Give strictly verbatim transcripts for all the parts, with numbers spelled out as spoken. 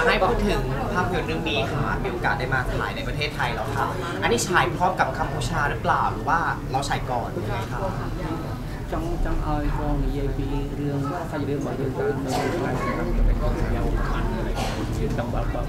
ากให้พูดถึงภาพยนตร์เรื่องนี้ค่ะมีโอกาสได้มาฉายในประเทศไทยแล้วค่ะอันนี้ฉายพร้อมกับกัมพูชาหรือเปล่าหรือว่าเราฉายก่อนยังไงคะចង់ចង់ឲ្យបងនិយាយពីរឿងសាច់រឿងរបស់យើងទៅនៅក្នុងយ៉ាងខាងជាតំបន់បង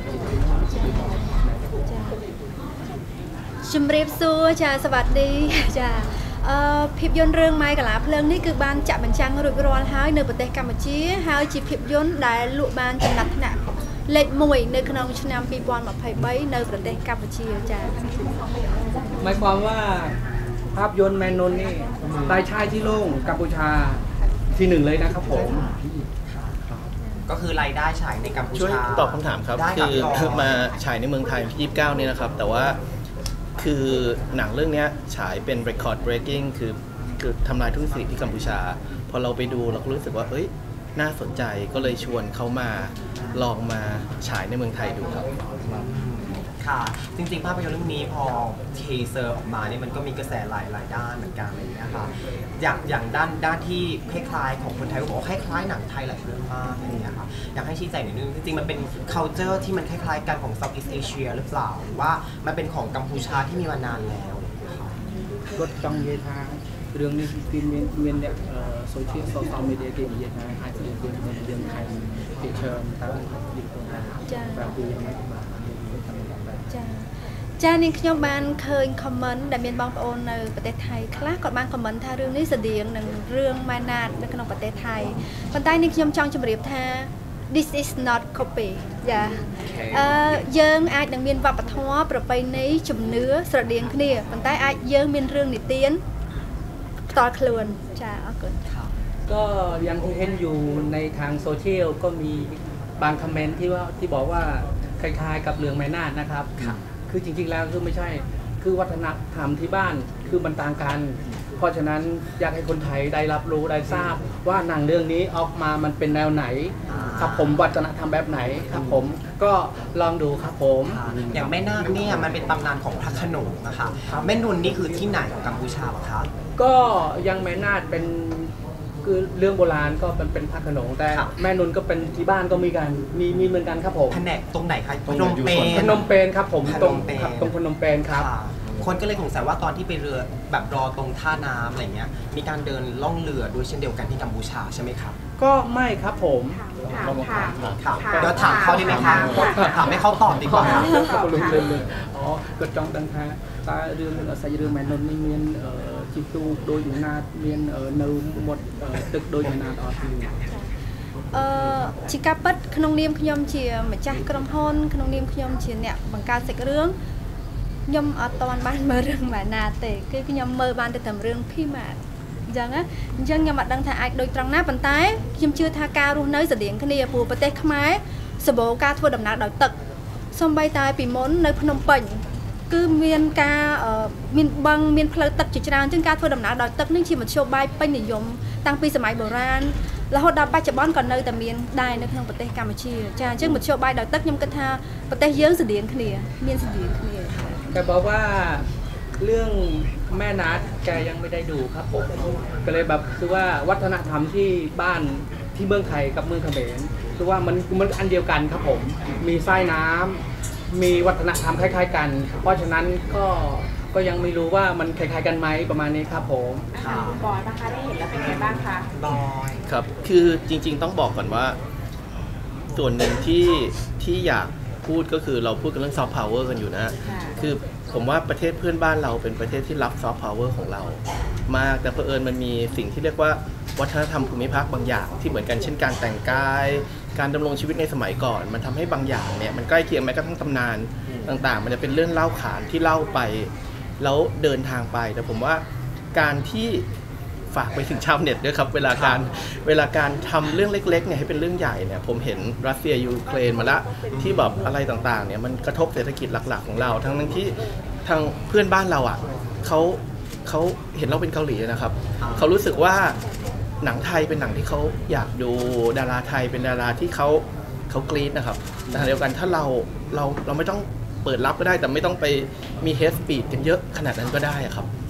ជំរាបសួរចាសวัสดีចាអឺភាពយន្តរឿងម៉ៃកាឡាភ្លើងនេះគឺបានចាក់បញ្ចាំងរួចរាល់ហើយនៅប្រទេសកម្ពុជាហើយជាភាពយន្តដែលលក់បានចំណាត់ថ្នាក់លេខមួយនៅក្នុងឆ្នាំពីរពាន់ម្ភៃបីនៅប្រទេសកម្ពុជាចា៎หมายความว่าภาพยนตร์แมนนนนี่ได้ฉายที่โลกกัมพูชาที่หนึ่งเลยนะครับผมก็คือรายได้ฉายในกัมพูชาช่วยตอบคำถามครับคือมาฉายในเมืองไทยที่ยี่สิบเก้านี่นะครับแต่ว่าคือหนังเรื่องนี้ฉายเป็น record breaking คือคือทำลายทุกสิ่งที่กัมพูชาพอเราไปดูเราก็รู้สึกว่าเอ้ยน่าสนใจก็เลยชวนเขามาลองมาฉายในเมืองไทยดูครับค่ะจริงๆภาพยนตร์เรื่องนี้พอเทเซอร์ออกมาเนี่ยมันก็มีกระแสหลายหลายด้านเหมือนกันอะไรอย่างเงี้ยค่ะอย่างอย่างด้านด้านที่คล้ายๆของคนไทยก็บอกว่าคล้ายๆหนังไทยหลายเรื่องมากอะไรอย่างเงี้ยค่ะอยากให้ชี้แจงนิดนึงจริงๆมันเป็น culture ที่มันคล้ายๆกันของ Southeast Asia หรือเปล่าหรือว่ามันเป็นของกัมพูชาที่มีมานานแล้วก็จองเยธาเรื่องนี้คือมีมีเนี่ยโซเชียลโซเชียลมีเดียเก่งเยธาอาจจะเรื่องเรื่องไทยที่เชิญตามดิบคนไทยแบบดูยังไงចាចានាងខ្ញុំបានឃើញ comment ដែលមានបងប្អូននៅប្រទេសថៃខ្លះគាត់បាន comment ថារឿងនេះស្តៀងនឹងរឿងម៉ែណាតនៅក្នុងប្រទេសថៃប៉ុន្តែនាងខ្ញុំចង់ជម្រាបថា this is not copy ចាអឺយើងអាចនឹងមានវប្បធម៌ប្រពៃណីជំនឿស្រដៀងគ្នាប៉ុន្តែអាចយើងមានរឿងនិទានផ្ទាល់ខ្លួនចាអរគុណก็ยังที่เห็นอยู่ในทางโซเชียลก็มีบางคอมเมนต์ที่ว่าที่บอกว่าคล้ายๆกับเรื่องไม้นาฏนะครับคือจริงๆแล้วคือไม่ใช่คือวัฒนธรรมที่บ้านคือมันต่างกันเพราะฉะนั้นอยากให้คนไทยได้รับรู้ได้ทราบว่าหนังเรื่องนี้ออกมามันเป็นแนวไหนครับผมวัฒนธรรมแบบไหนครับผมก็ลองดูครับผมอย่างแม่นาคเนี่ยมันเป็นตำนานของพระโขนงนะคะแม่นุนนี่คือที่ไหนของกัมพูชาหรอครับก็ยังแม่นาคเป็นคือเรื่องโบราณก็เป็นเป็นพระโขนงแต่แม่นุนก็เป็นที่บ้านก็มีกันมีมีเหมือนกันครับผมแผนกตรงไหนครับพนมเปญพนมเปญครับผมตรงตรงพนมเปญครับคนก็เลยสงสัยว่าตอนที่ไปเรือแบบรอตรงท่าน้ำอะไรเงี้ยมีการเดินล่องเรือด้วยเช่นเดียวกันที่กัมพูชาใช่ไหมครับก็ไม่ครับผมถามเดี๋ยวถามเขาได้ไหมครับถามให้เขาตอบดีกว่าอ๋อก็จ้องตั้งท่าตาเรื่องใส่เรื่องแมนนนนี่มีจิตตูโดยอยู่นามีនៅหมดตึกโดยอยู่นาអត់ទីអឺជាការពិតក្នុងនាមខ្ញុំជាម្ចាស់ក្រុមហ៊ុនក្នុងនាមខ្ញុំជាអ្នកបង្កើតសាច់រឿងខ្ញុំអត់ទាន់បានមើលរឿងម៉ាណាទេគឺខ្ញុំមើលបានតែតែរឿងភីម៉ាតអញ្ចឹងណាអញ្ចឹងខ្ញុំអត់ដឹងថាអាចដូចត្រង់ណាប៉ុន្តែខ្ញុំជឿថាការរស់នៅស្តៀងគ្នាព្រោះប្រទេសខ្មែរសម្បូរការធ្វើដំណើរដោយទឹកសូម្បីតែពីមុននៅភ្នំពេញគឺមានការមានបឹងមានផ្លូវទឹកជាច្រើនជាងការធ្វើដំណើរដោយទឹកនេះជាមធ្យោបាយពេញនិយមតាំងពីសម័យបុរាណរហូតដល់បច្ចុប្បន្នក៏នៅតែមានដែរនៅក្នុងប្រទេសកម្ពុជាចាអញ្ចឹងមធ្យោបាយដោយទឹកខ្ញុំគិតថាប្រទេសយើងស្តៀងគ្នាមានស្តៀងគ្នាแกบอกว่าเรื่องแม่นัดแกยังไม่ได้ดูครับผมก็เลยแบบคือว่าวัฒนธรรมที่บ้านที่เมืองไทยกับเมืองเขมรคือว่ามันมันอันเดียวกันครับผมมีทรายน้ำมีวัฒนธรรมคล้ายๆกันเพราะฉะนั้นก็ก็ยังไม่รู้ว่ามันคล้ายๆกันไหมประมาณนี้ครับผมบอยนะคะได้เห็นแล้วเป็นไงบ้างคะบอยครับคือจริงๆต้องบอกก่อนว่าส่วนหนึ่งที่ที่อยากพูดก็คือเราพูดกันเรื่องซอฟต์พาวเวอร์กันอยู่นะคือผมว่าประเทศเพื่อนบ้านเราเป็นประเทศที่รับซอฟต์พาวเวอร์ของเรามากแต่เผอิญมันมีสิ่งที่เรียกว่าวัฒนธรรมภูมิภาคบางอย่างที่เหมือนกันเช่นการแต่งกายการดำรงชีวิตในสมัยก่อนมันทำให้บางอย่างเนี่ยมันใกล้เคียงแม้กระทั่งตำนานต่างๆมันจะเป็นเรื่องเล่าขานที่เล่าไปแล้วเดินทางไปแต่ผมว่าการที่ฝากไปถึงชาวเน็ตด้วยครับเวลาการเวลาการทำเรื่องเล็กๆเนี่ยให้เป็นเรื่องใหญ่เนี่ยผมเห็นรัสเซียยูเครนมาละที่แบบอะไรต่างๆเนี่ยมันกระทบเศรษฐกิจหลักๆของเราทั้งนั้นที่ทางเพื่อนบ้านเราอ่ะเขาเขาเห็นเราเป็นเกาหลีนะครับเขารู้สึกว่าหนังไทยเป็นหนังที่เขาอยากดูดาราไทยเป็นดาราที่เขาเขากรี๊ดนะครับแต่เดียวกันถ้าเราเราเราไม่ต้องเปิดรับก็ได้แต่ไม่ต้องไปมีเฮสปีดกันเยอะขนาดนั้นก็ได้ครับ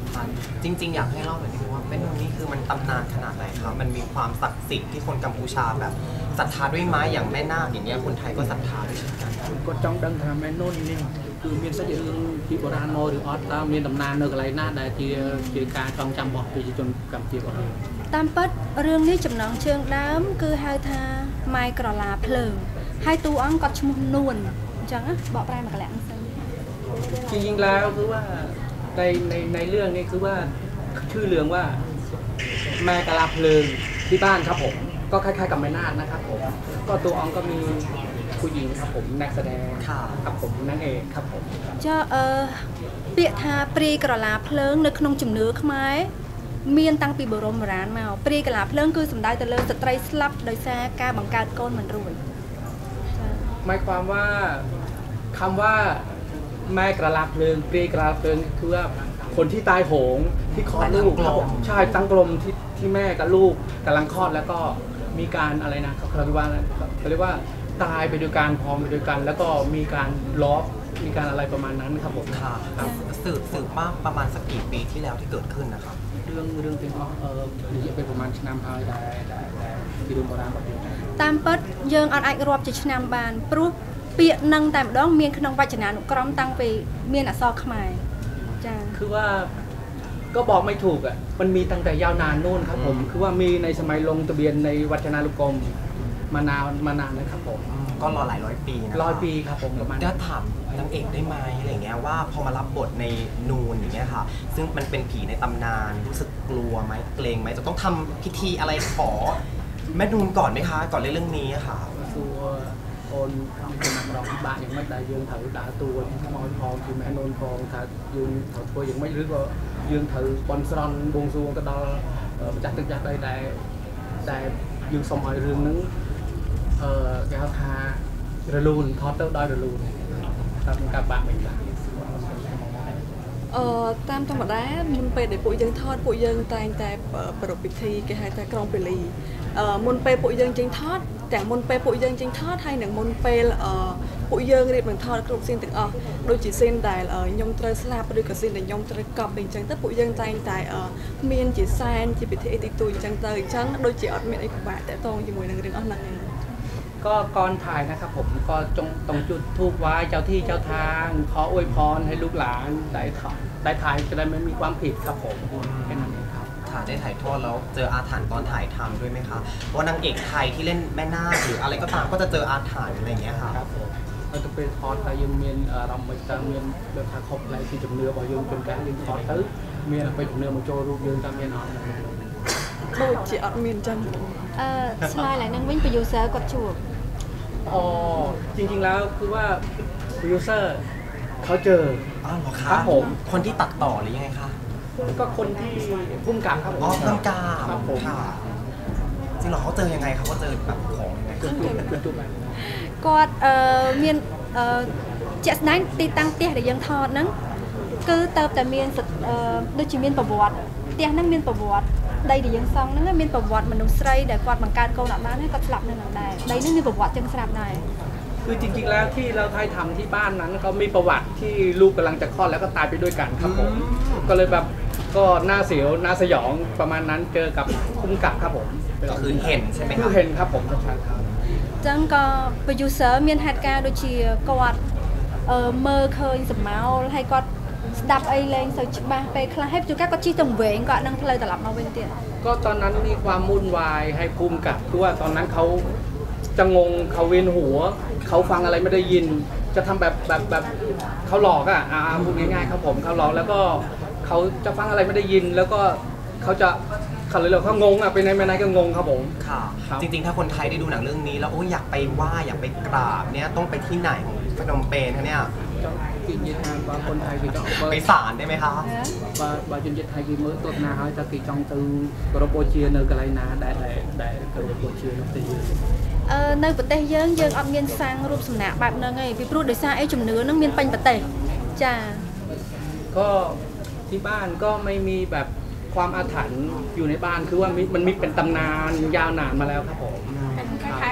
จริงๆอยากให้เล่าหน่อยได้ไหมว่าแม่นุ่นนี่คือมันตำนานขนาดไหนครับมันมีความศักดิ์สิทธิ์ที่คนกัมพูชาแบบศรัทธาด้วยไม้อย่างแม่นาคอย่างเงี้ยคนไทยก็ศรัทธาด้วยเช่นกันก็จ้องดังทำแม่นุ่นนี่คือมีสัญญาที่โบราณโนหรือออสแล้วมีตำนานเนื้ออะไรน่าได้ที่ที่การจองจำบอกปีจนกับปีก่อนตามปัดเรื่องนี้จำนองเชิงน้ำคือไฮทาไมกรลาเพลิงไฮตัวอังกอดชมุนนวลจังอ่ะบอกไปมากันแล้วจริงๆแล้วคือว่าในในในเรื่องนี้คือว่าชื่อเรื่องว่าแม่กะลาเพลิงที่บ้านครับผมก็คล้ายๆกับแม่นาคนะครับผมก็ตัวอังก็มีผู้หญิงครับผมนักแสดงครับผมนางเอกครับผมจะเออเปียทาปรีกรลาเพลิงในขนมจุ่มเนื้อขมายเมียนตั้งปีบรมร้านมาปรีกรลาเพลิงคือสมได้แต่เลิกสตรีสลับโดยแซ่การบังการก้นเหมือนรวยหมายความว่าคำว่าแม่กระลาเพลิงปรีกระลาเพลิงคือว่าคนที่ตายโหงที่คลอดลูกใช่ตั้งกลมที่ที่แม่กับลูกกำลังคลอดแล้วก็มีการอะไรนะเขาเรียกว่าเขาเรียกว่าตายไปด้วยกันพร้อมไปด้วยกันแล้วก็มีการล้อมีการอะไรประมาณนั้นครับผมค่ะสืบสืบมาประมาณสักกี่ปีที่แล้วที่เกิดขึ้นนะครับเรื่องเรื่องเป็นเออหรือจะเป็นประมาณชนามพายได้ได้ได้ที่ดูโบราณแบบนี้ตามปัดยังอันไอรอบจะชนามบานปรุเปียนังแต่ดองเมียนขนมวัจนานุกรมตั้งไปเมียนอซอขมายจ้าคือว่าก็บอกไม่ถูกอ่ะมันมีตั้งแต่ยาวนานโน่นครับผมคือว่ามีในสมัยลงทะเบียนในวัจนานุกรมมานานมานานนะครับผมก็รอหลายร้อยปีนะร้อยปีครับผมประมาณจะถามนางเอกได้ไหมอะไรเงี้ยว่าพอมารับบทในนูนอย่างเงี้ยค่ะซึ่งมันเป็นผีในตำนานรู้สึกกลัวไหมเกรงไหมจะต้องทำพิธีอะไรขอแม่นูนก่อนไหมคะก่อนเรื่องนี้ค่ะตัวโอนเป็นนักร้องบ้านยังไม่ได้ยืนถือด่าตัวมอยพองคือแม่นนพองถ้ายืนถือตัวยังไม่รู้ว่ายืนถือบอลซอนบงซูก็ดอจัดตึกจัดได้ได้ได้ยืนสมัยเรื่องนั้นเอ่อแกเขาทาระลูนทอดเต้าดอยระลูนทำกับบ้านเป็นบ้านเอ่อตามธรรมดามุนเปย์ในปุ๋ยยังทอดปุ๋ยยังแต่งแต่ประดับพิธีแกให้แต่กรองเปรีเอ่อมุนเปย์ปุ๋ยยังจริงทอดแต่มุนเปย์ปุ๋ยยังจริงทอดให้หนึ่งมุนเปย์เอ่อปุ๋ยยังเรียบเหมือนทอดกรุบซินตึงอ๋อโดยจีเส้นได้เอ่อยงเตอร์สลาบหรือกับซินแต่ยงเตอร์กรอบเป็นจังแต่ปุ๋ยยังแต่งแต่เอ่อเมียนจีแซนจีพิธีติตุยจังเตอร์จังโดยจีอดเมียนไอ้ขบะแต่ตรงจีมวยนังเรื่องอ๋อนั่งก็ก่อนถ่ายนะครับผมก็จงตรงจุดทูบไว้เจ้าที่เจ้าทางขออวยพรให้ลูกหลานได้ได้ถ่ายจะได้ไม่มีความผิดครับผมแค่นั้นเองครับค่ะได้ถ่ายทอดแล้วเจออาถรรพ์ตอนถ่ายทำด้วยไหมคะว่านางเอกไทยที่เล่นแม่นาคหรืออะไรก็ตามก็จะเจออาถรรพ์อะไรอย่างเงี้ยค่ะครับผมมันจะเป็นทอดแต่ยังเมียนเราไม่จะเมียนเรื่องทางครบอะไรที่จำเนื้อบ่อยงจนการยังทอดตื้อเมียนไปจำเนื้อมาโจรูปยืนตามเมียนอ่อนโดยจีอดเมียนจังเออสไลด์หลังนั่งวิ่งไปยูเซอร์กดจูบอ๋อจริงๆแล้วคือว่าโปรดิวเซอร์เขาเจออ้าวเหรอครับผมคนที่ตัดต่อหรือยังไงคะก็คนที่พุ่มกลางครับผมอ๋อพุ่มกลางครับผมค่ะจริงเหรอเขาเจอยังไงเขาก็เจอแบบของยังไงก็เอ่อเมียนเอ่อเจ็ดนั้นตีตั้งเตี้ยเดี๋ยวยังทอดนั้นคือเติมแต่เมียนสุดเอ่อโดยจีเมียนประวัติเตี้ยนั้นเมียนประวัติđây thì dân xong nó miềnประวัติมันนุ่งใส่แต่กวาดบางการโกนหลับบ้านให้ก็สลับในหนังได้ได้นี่มีประวัติจังสลับได้คือจริงๆแล้วที่เราไทยทำที่บ้านนั้นก็มีประวัติที่ลูกกำลังจะคลอดแล้วก็ตายไปด้วยกันครับผมก็เลยแบบก็น่าเสียวน่าสยองประมาณนั้นเจอกับคุ้มกับครับผมก็คือเห็นใช่ไหมครับคือเห็นครับผมใช่ครับจังก็โปรดิวเซอร์เมียนเหตุการณ์โดยเฉพาะกวาดเอ่อเมื่อเคยสมัยให้กวาดดับไอเลนใส่ชุดมาไปคลาให้จุก้าก็ชี้ตรงเวงก็นั่งเพลย์ตลับมาเว้นเตียก็ตอนนั้นมีความวุ่นวายให้ภูมิกับคือว่าตอนนั้นเขาจะงงเขาเวียนหัวเขาฟังอะไรไม่ได้ยินจะทำแบบแบบแบบเขาหลอกอ่ะอ่าพูดง่ายๆครับผมเขาหลอกแล้วก็เขาจะฟังอะไรไม่ได้ยินแล้วก็เขาจะเขาเลยเราเขางงอ่ะไปไหนมาไหนก็งงครับผมค่ะจริงๆถ้าคนไทยได้ดูหนังเรื่องนี้แล้วโอ้ยอยากไปไหว้อยากไปกราบเนี่ยต้องไปที่ไหนของพนมเปญคะเนี่ยกินยิทางบางคนไทยกินไปศาลได้ไหมคะบางบางจุดยิทไทยกินมื้อตัวนาเขาจะกินจองตือกระโปรงเชียร์เนื้อกระไรนาได้ได้ได้กระโปรงเชียร์นักตีเอ่อในประเทศยังยังอดเงินสร้างรูปสำนักแบบนั้นไงพี่พูดโดยสร้างไอ้จุ่มเนื้อนั่งเมียนเป็นประเทศจ้าก็ที่บ้านก็ไม่มีแบบความอาถรรพ์อยู่ในบ้านคือว่ามันมีเป็นตำนานยาวนานมาแล้วครับผมเป็นคล้ายๆเรื่องร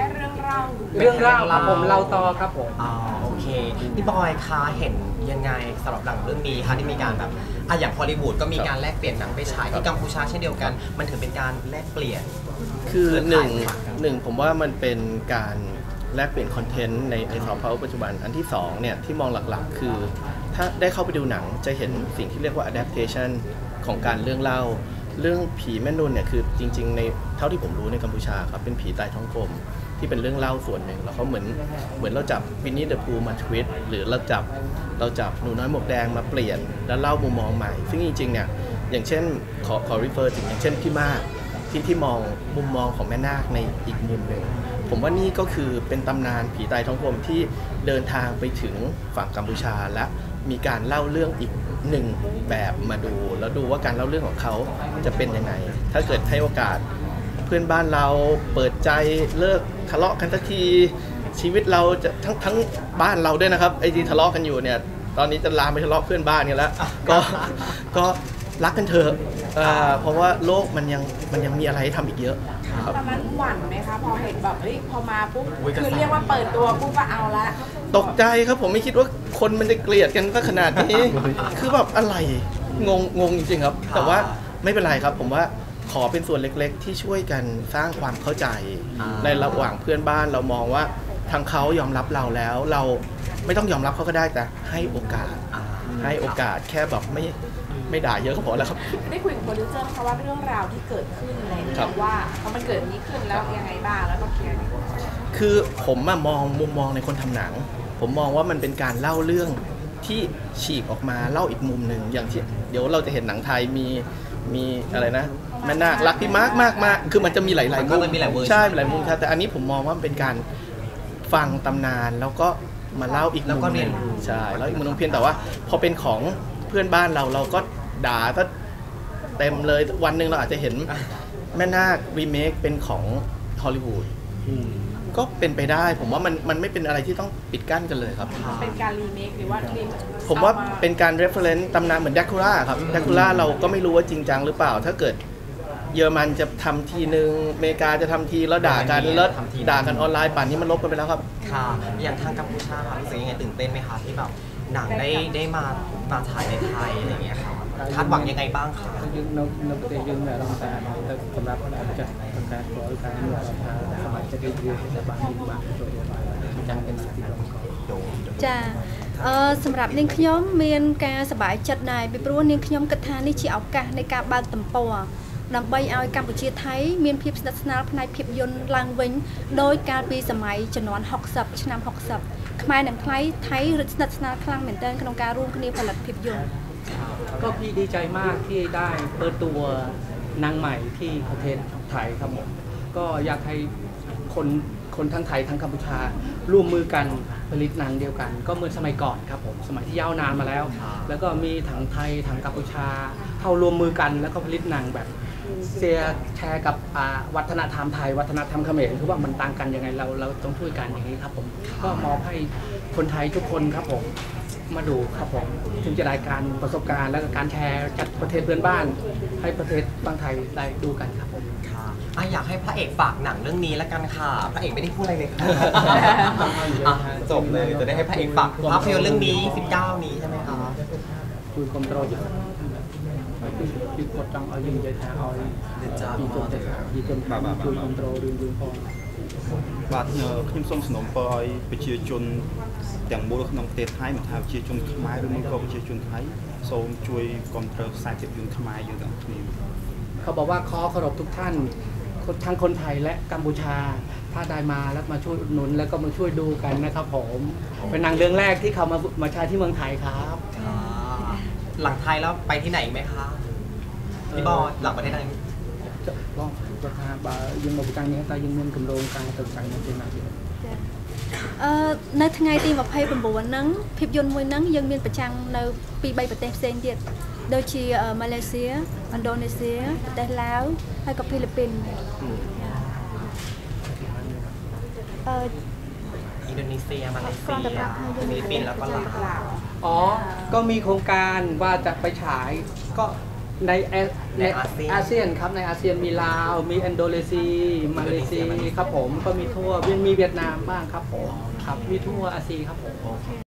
เล่าเรื่องเล่าครับผมเล่าต่อครับผมอ๋อโอเคพี่บอยคะเห็นยังไงสำหรับหนังเรื่องนี้คะที่มีการแบบอ่ะอย่างฮอลลีวูดก็มีการแลกเปลี่ยนหนังไปฉายที่กัมพูชาเช่นเดียวกันมันถือเป็นการแลกเปลี่ยนคือหนึ่งเครือข่ายต่างๆหนึ่งผมว่ามันเป็นการแลกเปลี่ยนคอนเทนต์ในในซอฟต์พาวเวอร์ปัจจุบันอันที่สองเนี่ยที่มองหลักๆ คือ ถ้าได้เข้าไปดูหนังจะเห็นสิ่งที่เรียกว่า adaptation ของการเรื่องเล่า เรื่องผีแม่นุ่นเนี่ยคือจริงๆในเท่าที่ผมรู้ในกัมพูชาครับเป็นผีตายท้องกลมที่เป็นเรื่องเล่าส่วนหนึ่งแล้วเขาเหมือนเหมือนเราจับวินนี่เดอะพูมาทวิตหรือเราจับเราจับหนูน้อยหมวกแดงมาเปลี่ยนแล้วเล่ามุมมองใหม่ ซึ่งจริงๆเนี่ยอย่างเช่นขอขอ refer ถึงอย่างเช่นพี่มากที่ที่มองมุมมองของแม่นาคในอีกมุมหนึ่งผมว่านี่ก็คือเป็นตำนานผีตายท้องกลมที่เดินทางไปถึงฝั่งกัมพูชาและมีการเล่าเรื่องอีกหนึ่งแบบมาดูแล้วดูว่าการเล่าเรื่องของเขาจะเป็นยังไงถ้าเกิดให้โอกาสเพื่อนบ้านเราเปิดใจเลิกทะเลาะกันสักทีชีวิตเราจะทั้งทั้งบ้านเราด้วยนะครับไอ้ที่ทะเลาะกันอยู่เนี่ยตอนนี้จะลามไปทะเลาะเพื่อนบ้านกันแล้วก็ก็รักกันเถอะเอ่อเพราะว่าโลกมันยังมันยังมีอะไรให้ทำอีกเยอะครับตอนนั้นหวั่นไหมคะพอเห็นแบบเฮ้ยพอมาปุ๊บอุ๊ยกระแสคือเรียกว่าเปิดตัวปุ๊บก็เอาละตกใจครับผมไม่คิดว่าคนมันจะเกลียดกันซะขนาดนี้ คือแบบอะไรงงงงจริงๆครับ แต่ว่าไม่เป็นไรครับผมว่าขอเป็นส่วนเล็กๆ ที่ช่วยกันสร้างความเข้าใจในระหว่างเพื่อนบ้านเรามองว่าทางเขายอมรับเราแล้ว เราไม่ต้องยอมรับเขาก็ได้แต่ให้โอกาสให้โอกาสแค่แบบไม่ไม่ด่าเยอะก็พอแล้วครับได้คุยกับโปรดิวเซอร์ไหมคะว่าเรื่องราวที่เกิดขึ้นอะไรอย่างครัเงี้บยว่าพอมันเกิดนี้ขึ้นแล้วยังไงบ้างแล้วต้องเคลียร์ยังไงคือผมอะมองมุมมองในคนทำหนัง ผมมองว่ามันเป็นการเล่าเรื่องที่ฉีกออกมาเล่าอีกมุมหนึ่งอย่างที่เดี๋ยวเราจะเห็นหนังไทยมีมีอะไรนะแม่นาครักพี่มาร์กมากมากคือมันจะมีหลายๆมันก็จะมีหลายเวอร์ชันใช่หลายมุมครับแต่อันนี้ผมมองว่ามันเป็นการฟังตำนานแล้วก็มาเล่าอีกมุมแล้วก็หเรีนึ่ยงนรู้ใช่แล้วอีกมุมหนึงเพียงแต่ว่าพอเป็นของเพื่อนบ้านเราเราก็ด่าก็เต็มเลยวันหนึ่งเราอาจจะเห็นแม่นาครีเมคเป็นของฮอลลีวูดก็เป็นไปได้ผมว่ามันมันไม่เป็นอะไรที่ต้องปิดกั้นกันเลยครับเป็นการรีเมคหรือว่ารีผมว่าเป็นการ reference ตำนานเหมือน Dracula ครับ Dracula เราก็ไม่รู้ว่าจริงจังหรือเปล่า ถ้าเกิดเยอรมันจะทำทีนึงอเมริกาจะทำทีแล้วด่ากันแล้วด่ากันออนไลน์ป่านนี้มันลบกันไปแล้วครับค่ะอย่างทางกัมพูชาค่ะรู้สึกยังไงตื่นเต้นไหมคะที่แบบหนังได้ได้มามาฉายในไทยอะไรอย่างเงี้ยค่ะคาดหวังยังไงบ้างคะយើងនៅនៅប្រទេសយើងមានអារម្មណ៍ថាទៅសម្រាប់ចាស់ក្នុងការធ្វើការមានអារម្មណ៍ថាសមាជិករៀបរៀងតែបានមានបានចូលរួមបានចាំเป็นสิ่งที่เราขอចាអឺសម្រាប់នាងខ្ញុំមានការសប្បាយចិត្តដែរពីព្រោះនាងខ្ញុំគិតថានេះជាឱកាសនៃការបើកទំព័រដើម្បីឲ្យកម្ពុជាថៃមានភាពស្និទ្ធស្នាលផ្នែកភាពយន្តឡើងវិញដោយកាលពីសម័យជំនាន់ហុកសិបឆ្នាំហុកសិបខ្មែរនិងថៃថៃរឹតស្និទ្ធស្នាលខ្លាំងមែនទែនក្នុងការរួមគ្នាផលិតភាពយន្តก็พี่ดีใจมากที่ได้เปิดตัวนางใหม่ที่ประเทศไทยครับผมก็อยากให้คนคนทั้งไทยทั้งกัมพูชาร่วมมือกันผลิตหนังเดียวกัน ก็เหมือนสมัยก่อนครับผมสมัยที่ยาวนานมาแล้ว แล้วก็มีทั้งไทยทั้งกัมพูชาเข้ารวมมือกันแล้วก็ผลิตหนังแบบเชียร์แชร์กับวัฒนธรรมไทยวัฒนธรรมเขมรคือว่ามันต่างกันยังไงเราเราต้องช่วยกันอย่างนี้ครับผมก็มอบให้คนไทยทุกคนครับผมมาดูครับผมถึงจะได้การประสบการณ์และการแชร์จากประเทศเพื่อนบ้านให้ประเทศบางไทยได้ดูกันครับผมค่ะอ่ะอยากให้พระเอกฝากหนังเรื่องนี้แล้วกันค่ะพระเอกไม่ได้พูดอะไรเลยค่ะอ่ะจบเลยจะได้ให้พระเอกฝากภาพยนตร์เรื่องนี้สิบเก้านี้ใช่ไหมคะคุยคอมโตรอยู่พี่พี่กดจังเอายิงใจแท้เอาพี่จนแต่พี่จนคุยคอมโตรเรื่องเรื่องพอបាទខ្ញុំសូមសំណូមពរឲ្យប្រជាជនទាំងមូលក្នុងប្រទេសថៃមិនថាប្រជាជនខ្មែរឬមួយក៏ប្រជាជនថៃសូមជួយគ្រប់គ្រងខ្សែភាពយន្តខ្មែរយើងទាំងគ្នាเขาบอกว่าขอเคารพทุกท่านทั้งคนไทยและกัมพูชาถ้าได้มาแล้วมาช่วยอุดหนุนแล้วก็มาช่วยดูกันนะครับผมเป็นหนังเรื่องแรกที่เขามามาฉายที่เมืองไทยครับหลังไทยแล้วไปที่ไหนไหมคะพี่บอลหลังประเทศไทยก็จะพาบ่ยังมาประกันนี้แต่ยังមានគម្រោងការទៅចាញ់នៅទីណាទៀតអឺនៅថ្ងៃទីម្ភៃប្រាំបួនហ្នឹងភាពយន្តមួយហ្នឹងយើងមានប្រចាំងនៅពីបីប្រទេសផ្សេងទៀតដូចជាម៉ាឡេស៊ីឥណ្ឌូនេស៊ីប្រទេសឡាវហើយក៏ហ្វីលីពីនអឺอินโดนีเซียมาเลเซียฟิลิปปินส์แล้วก็ลาวอ๋อก็มีโครงการว่าจะไปฉายก็ในแอในอาเซียนอาเซียนครับในอาเซียนมีลาวมีอินโดนีเซียมาเลเซียครับผมก็มีทั่วมีเวียดนามบ้างครับผมครับมีทั่วอาเซียนครับผม